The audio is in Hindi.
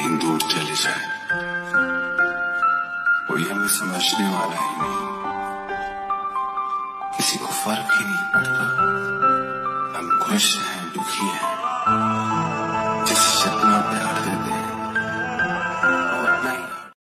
कहीं दूर चले जाए, कोई हमें समझने वाला ही नहीं, किसी को फर्क ही नहीं पड़ता, हम खुश हैं दुखी हैं।